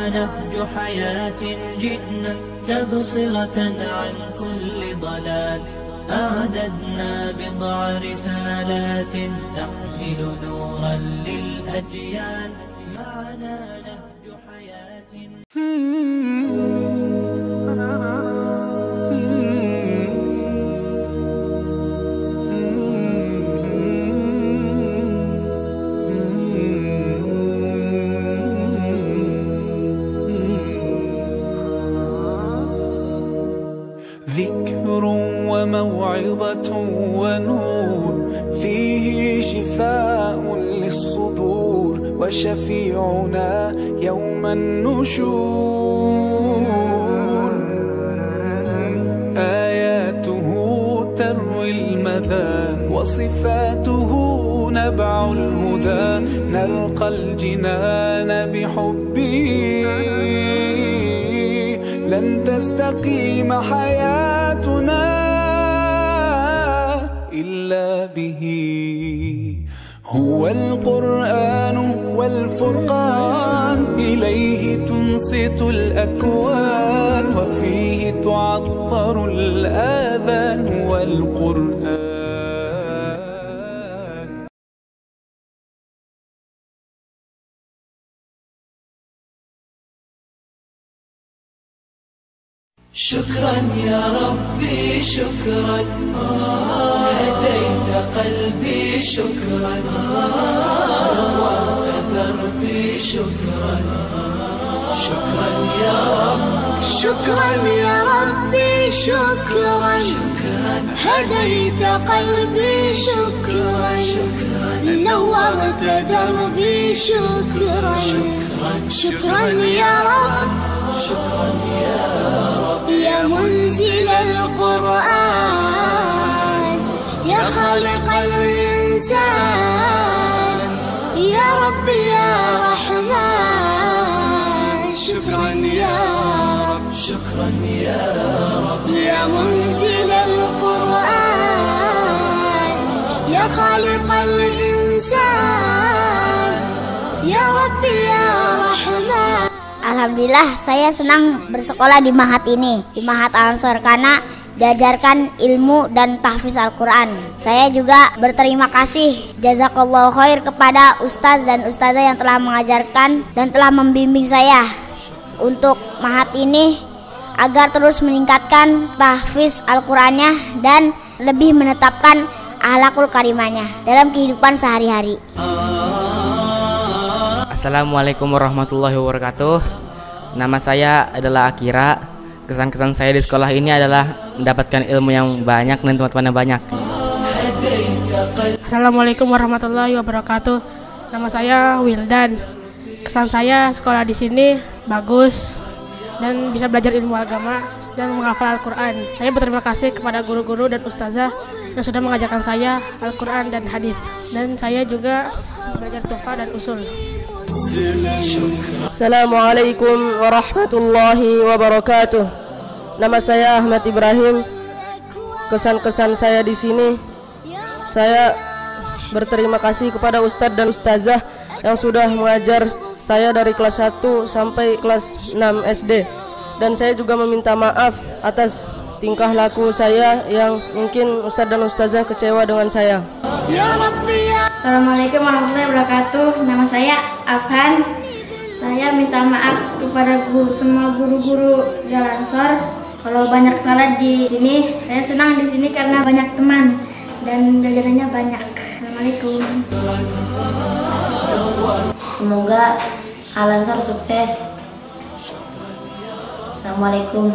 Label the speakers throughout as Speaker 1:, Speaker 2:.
Speaker 1: نهج حياة جئنا تبصرة عن كل ضلال أعددنا بضع رسالات تحمل نورا للأجيال معنا نهج حياة
Speaker 2: ذكر وموعظة ونور فيه شفاء للصدور وشفيعنا يوم النشور آياته تروي المدى وصفاته نبع الهدى نلقى الجنان بحبه لن تستقيم حياتنا إلا به هو القرآن والفرقان إليه تنصت الأكوان وفيه تعطر الآذان والقرآن
Speaker 1: شكرا يا ربي شكرا هديت قلبي شكرا نورت دربي شكرا شكرا يا رب
Speaker 3: شكرا يا ربي شكرا هديت قلبي شكرا نورت دربي شكرا شكرا يا رب
Speaker 1: شكرا يا رب
Speaker 3: يا منزل القرآن يا خالق الإنسان يا رب يا رحمن شكرا يا رب
Speaker 1: شكرا يا رب
Speaker 3: يا منزل القرآن يا خالق الإنسان يا رب يا رحمن.
Speaker 4: Alhamdulillah saya senang bersekolah di Mahat ini, di Mahat Al-Ansor, karena diajarkan ilmu dan tahfiz Al-Quran. Saya juga berterima kasih jazakallahu khair kepada ustaz dan ustazah yang telah mengajarkan dan telah membimbing saya untuk Mahat ini agar terus meningkatkan tahfiz Al-Qurannya dan lebih menetapkan akhlakul karimahnya dalam kehidupan sehari-hari.
Speaker 5: Assalamualaikum warahmatullahi wabarakatuh. Nama saya adalah Akira. Kesan-kesan saya di sekolah ini adalah mendapatkan ilmu yang banyak dan teman-teman yang banyak.
Speaker 6: Assalamualaikum warahmatullahi wabarakatuh. Nama saya Wildan. Kesan saya sekolah di sini bagus dan bisa belajar ilmu agama dan menghafal Al-Quran. Saya berterima kasih kepada guru-guru dan ustazah yang sudah mengajarkan saya Al-Quran dan hadis. Dan saya juga belajar tufa dan usul.
Speaker 7: Assalamualaikum warahmatullahi wabarakatuh. Nama saya Ahmad Ibrahim. Kesan-kesan saya di sini, saya berterima kasih kepada ustadz dan ustazah yang sudah mengajar saya dari kelas 1 sampai kelas 6 SD. Dan saya juga meminta maaf atas tingkah laku saya yang mungkin ustadz dan ustazah kecewa dengan saya.
Speaker 8: Assalamualaikum warahmatullahi wabarakatuh. Nama saya Afhan. Saya minta maaf kepada semua guru-guru di Al-Ansor kalau banyak salah di sini. Saya senang di sini karena banyak teman dan belajarnya banyak. Assalamualaikum.
Speaker 4: Semoga Al-Ansor sukses. Assalamualaikum.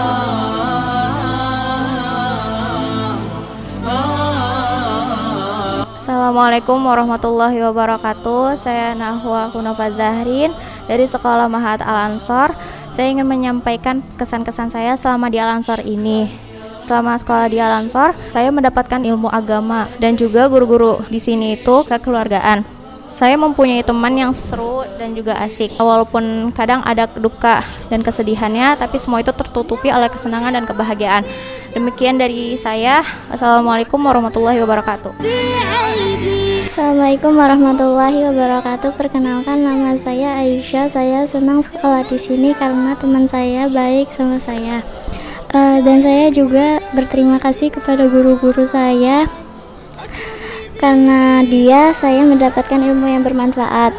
Speaker 9: Assalamualaikum warahmatullahi wabarakatuh. Saya Nahwa Kunafa Zahrin dari Sekolah Mahat Al-Ansor. Saya ingin menyampaikan kesan-kesan saya selama di Al-Ansor ini. Selama sekolah di Al-Ansor, saya mendapatkan ilmu agama dan juga guru-guru di sini itu kekeluargaan. Saya mempunyai teman yang seru dan juga asik. Walaupun kadang ada duka dan kesedihannya, tapi semua itu tertutupi oleh kesenangan dan kebahagiaan. Demikian dari saya. Assalamualaikum warahmatullahi wabarakatuh.
Speaker 3: Assalamualaikum warahmatullahi wabarakatuh. Perkenalkan, nama saya Aisyah. Saya senang sekolah di sini karena teman saya baik sama saya. Dan saya juga berterima kasih kepada guru-guru saya. Karena dia, saya mendapatkan ilmu yang bermanfaat.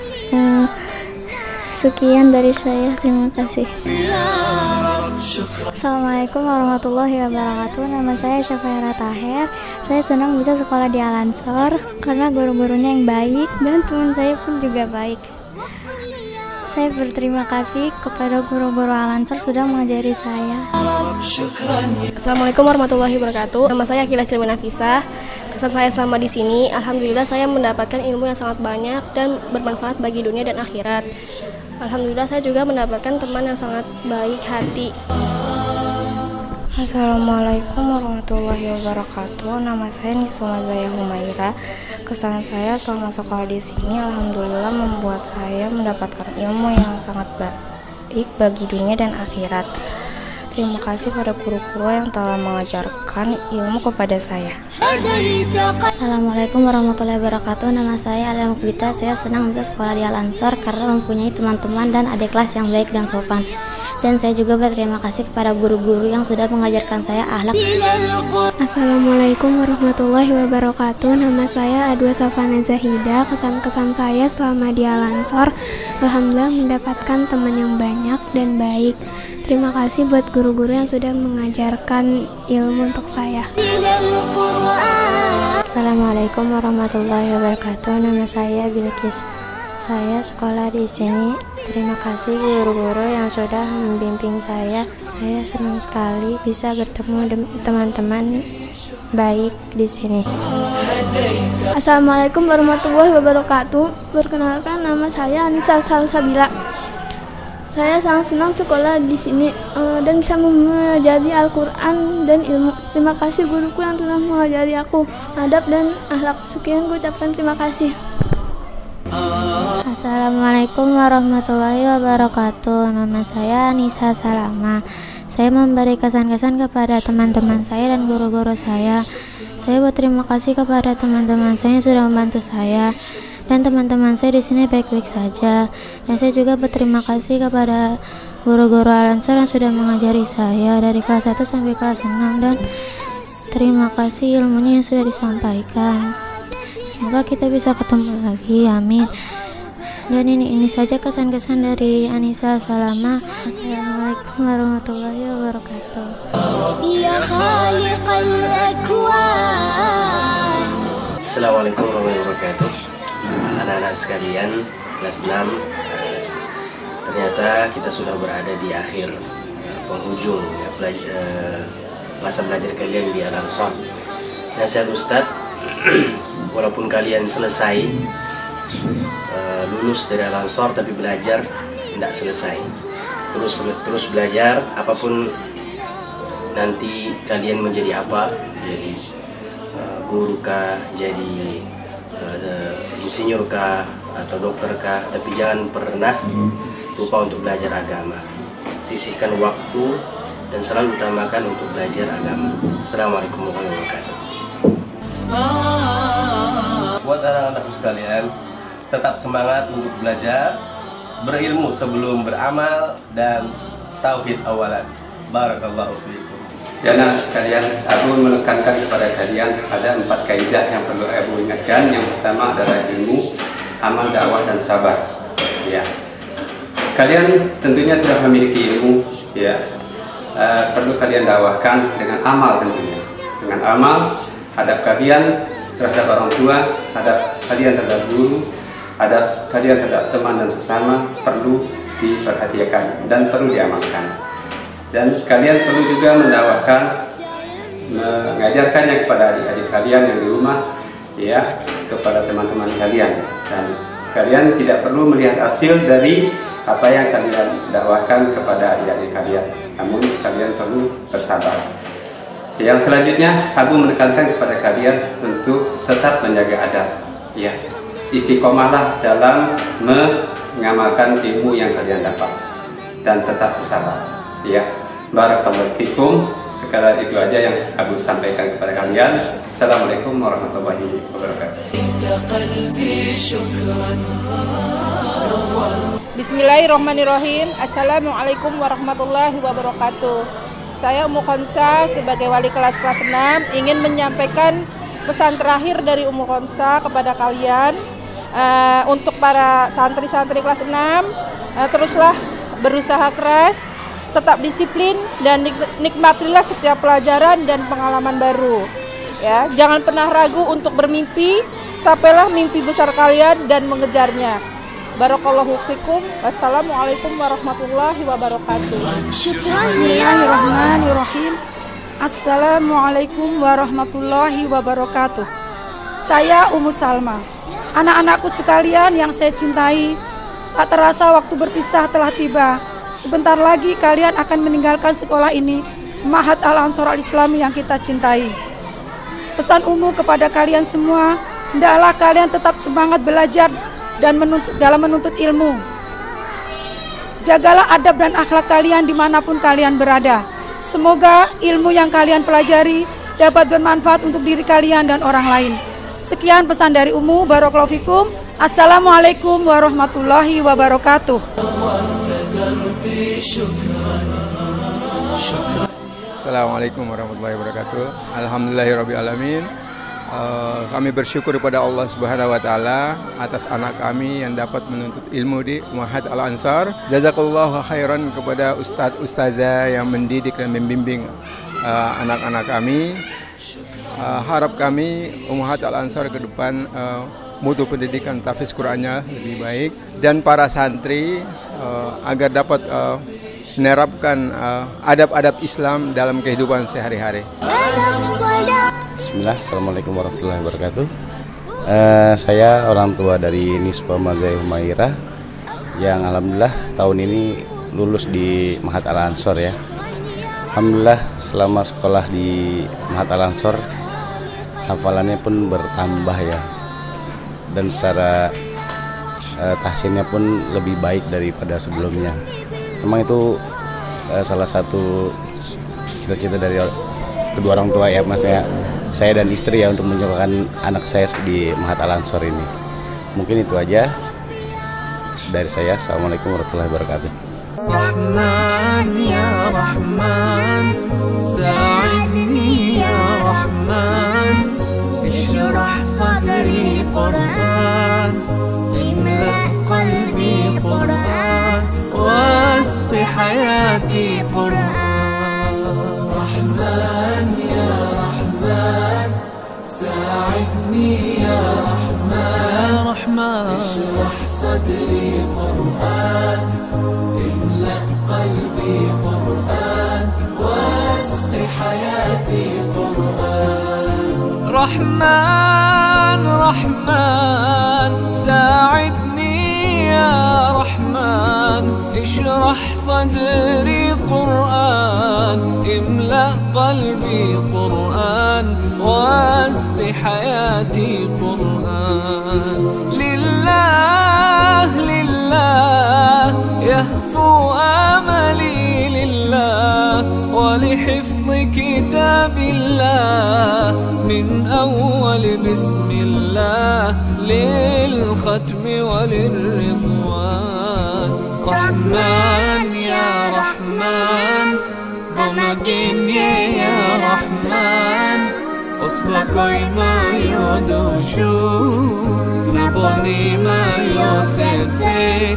Speaker 3: Sekian dari saya. Terima kasih.
Speaker 10: Assalamualaikum warahmatullahi wabarakatuh. Nama saya Syafaira Taher. Saya senang bisa sekolah di Al-Ansor karena guru-gurunya yang baik dan teman saya pun juga baik. Saya berterima kasih kepada guru-guru Al-Ansor sudah mengajari saya.
Speaker 11: Assalamualaikum warahmatullahi wabarakatuh. Nama saya Akila Silmi Nafisa. Kesan saya selama di sini, alhamdulillah saya mendapatkan ilmu yang sangat banyak dan bermanfaat bagi dunia dan akhirat. Alhamdulillah saya juga mendapatkan teman yang sangat baik hati.
Speaker 10: Assalamualaikum warahmatullahi wabarakatuh. Nama saya Nisuma Zaya Humaira. Kesan saya selama sekolah di sini, alhamdulillah membuat saya mendapatkan ilmu yang sangat baik bagi dunia dan akhirat. Terima kasih pada guru-guru yang telah mengajarkan ilmu kepada saya.
Speaker 3: Assalamualaikum warahmatullahi wabarakatuh. Nama saya Alia Mukbita. Saya senang bisa sekolah di Al-Ansor karena mempunyai teman-teman dan adik kelas yang baik dan sopan. Dan saya juga berterima kasih kepada guru-guru yang sudah mengajarkan saya akhlak.
Speaker 12: Assalamualaikum warahmatullahi wabarakatuh. Nama saya Adwa Safana Zahida. Kesan-kesan saya selama di Al-Ansor, alhamdulillah mendapatkan teman yang banyak dan baik. Terima kasih buat guru-guru yang sudah mengajarkan ilmu untuk saya.
Speaker 10: Assalamualaikum warahmatullahi wabarakatuh. Nama saya Bilkis. Saya sekolah di sini. Terima kasih guru-guru yang sudah membimbing saya. Saya senang sekali bisa bertemu teman-teman baik di sini.
Speaker 12: Assalamualaikum warahmatullahi wabarakatuh. Perkenalkan, nama saya Anissa Salsabila. Saya sangat senang sekolah di sini dan bisa mempelajari Al-Quran dan ilmu. Terima kasih guruku yang telah mengajari aku adab dan akhlak. Sekian gue ucapkan terima kasih.
Speaker 10: Assalamualaikum warahmatullahi wabarakatuh. Nama saya Anissa Salama. Saya memberi kesan-kesan kepada teman-teman saya dan guru-guru saya. Saya berterima kasih kepada teman-teman saya yang sudah membantu saya. Dan teman-teman saya di sini baik-baik saja. Dan saya juga berterima kasih kepada guru-guru Al-Ansor yang sudah mengajari saya dari kelas 1 sampai kelas 6. Dan terima kasih ilmunya yang sudah disampaikan. Semoga kita bisa ketemu lagi, amin. Dan ini saja kesan-kesan dari Anissa Salama. Assalamualaikum warahmatullahi wabarakatuh.
Speaker 13: Assalamualaikum warahmatullahi wabarakatuh. Anak-anak sekalian, kelas 6, ternyata kita sudah berada di akhir penghujung masa belajar kalian di Al-Ansor. Nasihat Ustadz, walaupun kalian selesai lulus dari Al-Ansor, tapi belajar tidak selesai. Terus belajar, apapun nanti kalian menjadi apa, jadi guru kah, jadi insinyur kah, atau dokter kah, tapi jangan pernah lupa untuk belajar agama. Sisihkan waktu dan selalu utamakan untuk belajar agama. Assalamualaikum warahmatullahi wabarakatuh.
Speaker 14: Buat anak-anakku sekalian, tetap semangat untuk belajar, berilmu sebelum beramal, dan tauhid awalan. Barakallahu fiikum.
Speaker 15: Ya anak sekalian, aku menekankan kepada kalian ada 4 kaidah yang perlu aku ingatkan. Yang pertama adalah ilmu, amal, dakwah, dan sabar. Ya, kalian tentunya sudah memiliki ilmu. Ya, perlu kalian dakwahkan dengan amal tentunya. Dengan amal, adab kalian terhadap orang tua, adab kalian terhadap guru, adab kalian terhadap teman dan sesama perlu diperhatikan dan perlu diamalkan. Dan kalian perlu juga mendakwahkan, mengajarkannya kepada adik-adik kalian yang di rumah, ya, kepada teman-teman kalian. Dan kalian tidak perlu melihat hasil dari apa yang kalian dakwahkan kepada adik-adik kalian, namun kalian perlu bersabar. Yang selanjutnya, aku menekankan kepada kalian untuk tetap menjaga adab, ya, istiqomahlah dalam mengamalkan ilmu yang kalian dapat dan tetap bersabar, ya. Barakallahu fikum. Sekadar itu aja yang Abu sampaikan kepada kalian. Assalamualaikum warahmatullahi wabarakatuh.
Speaker 16: Bismillahirrahmanirrahim. Assalamualaikum warahmatullahi wabarakatuh. Saya Ummu Khonsa sebagai wali kelas 6 ingin menyampaikan pesan terakhir dari Ummu Khonsa kepada kalian. Untuk para santri-santri kelas 6, teruslah berusaha keras, tetap disiplin, dan nikmatilah setiap pelajaran dan pengalaman baru. Ya, jangan pernah ragu untuk bermimpi, capailah mimpi besar kalian dan mengejarnya. Barakallahu fikum. Wassalamualaikum warahmatullahi wabarakatuh. Bismillahirrahmanirrahim. Assalamualaikum warahmatullahi wabarakatuh. Saya Ummu Salma. Anak-anakku sekalian yang saya cintai, tak terasa waktu berpisah telah tiba. Sebentar lagi kalian akan meninggalkan sekolah ini, Ma'had Al-Ansor Al-Islami yang kita cintai. Pesan Ummu kepada kalian semua, hendaklah kalian tetap semangat belajar dan dalam menuntut ilmu. Jagalah adab dan akhlak kalian dimanapun kalian berada. Semoga ilmu yang kalian pelajari dapat bermanfaat untuk diri kalian dan orang lain. Sekian pesan dari Ummu. Barakallahu fikum. Assalamualaikum warahmatullahi wabarakatuh.
Speaker 17: Assalamualaikum warahmatullahi wabarakatuh. Alhamdulillahirabbil alamin. Kami bersyukur kepada Allah Subhanahu wa taala atas anak kami yang dapat menuntut ilmu di Ma'had Al-Ansor. Jazakallahu khairan kepada ustaz-ustazah yang mendidik dan membimbing anak-anak kami. Harap kami Ma'had Al-Ansor ke depan mutu pendidikan tahfiz Qur'annya lebih baik, dan para santri agar dapat menerapkan adab-adab Islam dalam kehidupan sehari-hari.
Speaker 18: Bismillah, Assalamualaikum warahmatullahi wabarakatuh. Saya orang tua dari Nisbah Mazahir Humairah yang alhamdulillah tahun ini lulus di Ma'had Al-Ansor ya. Alhamdulillah selama sekolah di Ma'had Al-Ansor hafalannya pun bertambah ya, dan secara tahsinnya pun lebih baik daripada sebelumnya. Memang itu salah satu cita-cita dari kedua orang tua ya, maksudnya saya dan istri ya, untuk menyekolahkan anak saya di Ma'had Al-Ansor ini. Mungkin itu aja dari saya. Assalamualaikum warahmatullahi wabarakatuh.
Speaker 1: Rahman ya Rahman, sa'idni ya Rahman, ishrah sadri Qur'an, imla qalbi Qur'an, wasqi hayati Qur'an. Rahman ya Rahman, sa'idni ya Rahman, ishrah sadri Qur'an, imla qalbi Qur'an, wasqi hayati Qur'an. Rahman Rahman, sa'idni ya Rahman, ishrah sadri Qur'an, imla qalbi Qur'an, wasqi hayati Qur'an. Lillah lillah yahfu amali lillah, wa lihifz kitabillah min awwal bismillah lil khatmi wa lirridwan. Rahman ya Rahman, bamaginye ya Rahman, usbakoy ma yodoshu, naboni ma yosetse,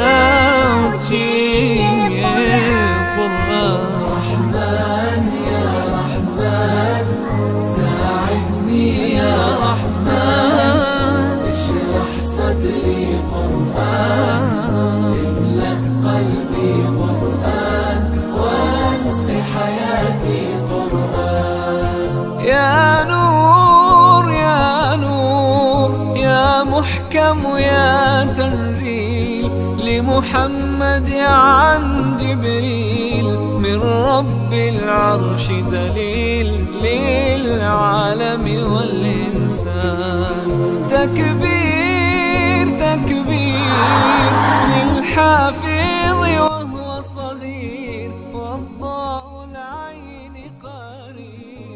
Speaker 1: nauchinye Qur'an. Rahman ya Rahman, sa'idni ya Rahman, ishrah sadri Qur'an, imla qalbi Qur'an, wasqi hayati Qur'an. Ya Nur ya Nur ya Muhkam ya Tanzil, لمحمد عن جبريل من رب العرش دليل للعالم والإنسان. تكبير